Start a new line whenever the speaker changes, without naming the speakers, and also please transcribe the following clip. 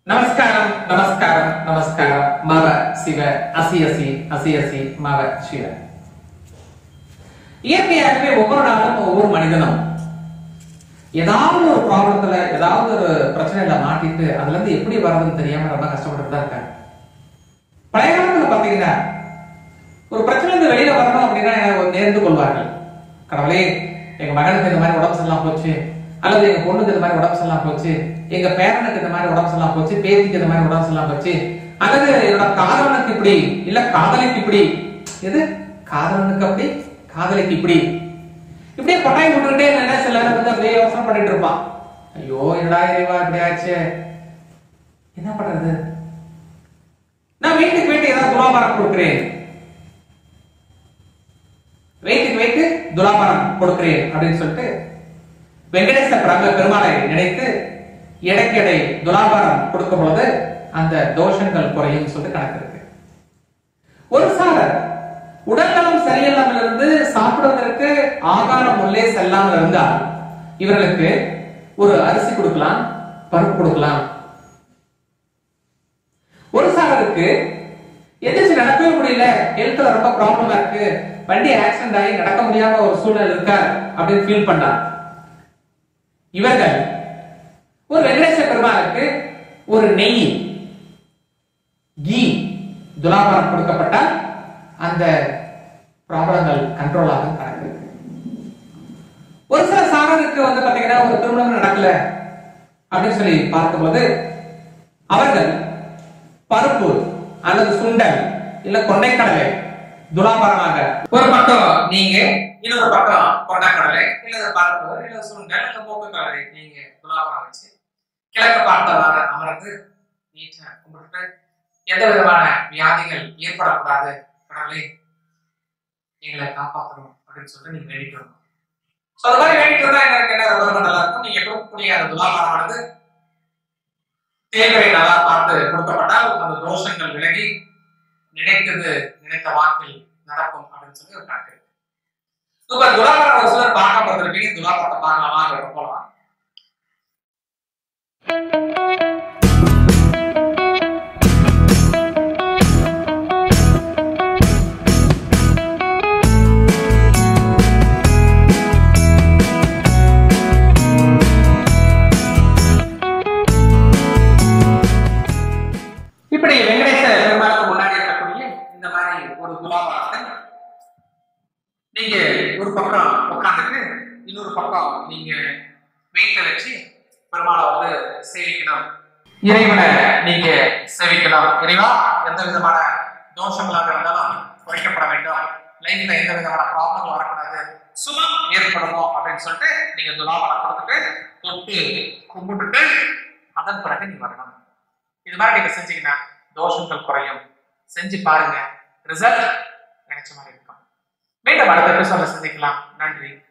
நமஸ்காரம் நமஸ்காரம் நமஸ்காரம் மவ சிவ அசி அசி அசி அசி மவ சிவ. இயற்கையாகவே ஒவ்வொரு நாளும் ஒவ்வொரு மனிதனும் ஏதாவது ஒரு ப்ராப்ளத்துல ஏதாவது ஒரு பிரச்சனையில மாட்டிட்டு அதுல இருந்து எப்படி வர்றதுன்னு தெரியாம ரொம்ப கஷ்டப்பட்டு தான் இருக்காங்க. பழைய காலத்துல பாத்தீங்கன்னா ஒரு பிரச்சனை இருந்து வெளியில வரணும் அப்படின்னா நேர்ந்து கொள்வார்கள். கடவுளே, எங்க மகனுக்கு இந்த மாதிரி உடம்பு சரியில்லாம போச்சு, அல்லது எங்க பொண்ணுக்கு இந்த மாதிரி உடம்பு சரியில்லாம போச்சு, எங்க பேரனுக்கு இந்த மாதிரி உடம்பு சரியில்லாம போச்சு, பேத்திக்கு இந்த மாதிரி உடம்பு சரியில்லாம போச்சு, அல்லது என்னோட காதலனுக்கு இப்படி இல்ல காதலிக்கு இப்படி, எது காதலனுக்கு அப்படி காதலிக்கு இப்படி, இப்படியே கொட்டாய் விட்டுக்கிட்டே என்ன சில நேரம் வந்து அப்படியே யோசனை பண்ணிட்டு இருப்பான். ஐயோ என்னடா இறைவா இப்படி ஆச்சு, என்ன பண்றது? நான் வீட்டுக்கு வீட்டு ஏதாவது துலாபாரம் கொடுக்கிறேன், வீட்டுக்கு துலாபாரம் கொடுக்கிறேன் அப்படின்னு சொல்லிட்டு வெங்கடேச பெருமாளை நினைத்து எடைக்கெடை துலாபாரம் கொடுக்கும் பொழுது அந்த தோஷங்கள் குறையும் சொல்லிட்டு கணக்கு இருக்கு. ஒரு சாரர் உடல்நலம் சரியில்லாமல் இருந்து சாப்பிடுவதற்கு ஆகாரம் உள்ளே செல்லாமல் இருந்தால் இவர்களுக்கு ஒரு அரிசி கொடுக்கலாம், பருப்பு கொடுக்கலாம். ஒரு சாரருக்கு எதிர்த்து நடக்கவே முடியல, ஹெல்த்ல ரொம்ப ப்ராப்ளமா இருக்கு, வண்டி ஆக்சிடென்ட் ஆகி நடக்க முடியாம ஒரு சூழ்நிலை இருக்கா அப்படின்னு ஃபீல் பண்றாங்க. இவர்கள் ஒரு வெங்கடேச பெருமாளுக்கு ஒரு நெய் கீ துலாபாரம் கொடுக்கப்பட்டால் அந்த ப்ராப்ளங்கள் கண்ட்ரோல் ஆகும் கணக்கு இருக்கு. ஒரு சில சாரருக்கு வந்து பாத்தீங்கன்னா ஒரு திருமணம் நடக்கல அப்படின்னு சொல்லி பார்க்கும்போது அவர்கள் பருப்பு அல்லது சுண்டல் இல்ல கொண்டைக்கடலை துலாபாரமாக ஒரு பக்கம் நீங்க, இன்னொரு பக்கம் கொண்டைக்கடலை இல்ல பருப்பு இல்ல சுண்டல் இல்ல மூக்கு கடலை நீங்க துலாபாரம் வச்சு கிழக்கு பார்த்தவாறு அமர்ந்து நீட்டா கும்பிட்டு எந்த விதமான வியாதிகள் ஏற்படக்கூடாது, கடவுளே எங்களை காப்பாற்றணும் அப்படின்னு சொல்லிட்டு நீங்க வேண்டிக்கணும். சோ அது மாதிரி வேண்டிட்டு இருந்தா எனக்கு என்ன ரொம்ப நல்லா இருக்கும். நீங்க கொடுக்கக்கூடிய அந்த துலாபாரமானது தேவையை நல்லா பார்த்து கொடுக்கப்பட்டால் அந்த தோஷங்கள் விலகி நினைத்தது நினைத்த வாக்கில் நடக்கும் அப்படின்னு சொல்லி ஒரு கணக்கு இருக்கு. இப்ப துலாபாரம் ஒரு சிலர் பார்க்க பார்த்திருப்பீங்க, துலாபாரத்தை பார்க்கலாமா போலாம். இப்படி வெங்கடேச பெருமாளுக்கு முன்னாடி இருக்கக்கூடிய இந்த மாதிரி ஒரு துலாபாரத்தை நீங்க ஒரு பக்கம் உட்காந்துட்டு இன்னொரு பக்கம் நீங்க வீட்டை வச்சு பெருமாளை வந்து சேவிக்கணும், இறைவனை நீங்க சேவிக்கலாம். இறைவா, எந்த விதமான தோஷங்களாக இருந்தாலும் குறைக்கப்பட வேண்டும், லைஃப்ல எந்த விதமான ப்ராப்ளம் வரக்கூடாது, சுகம் ஏற்படணும் அப்படின்னு சொல்லிட்டு நீங்க துலாபாரம் கொடுத்துட்டு தொட்டு கும்பிட்டுட்டு அதன் பிறகு நீ வரணும். இது மாதிரி நீங்க செஞ்சீங்கன்னா தோஷங்கள் குறையும். செஞ்சு பாருங்க, ரிசல்ட் நினைச்ச மாதிரி இருக்கும். மீண்டும் அடுத்த எபிசோட்ல சந்திக்கலாம். நன்றி.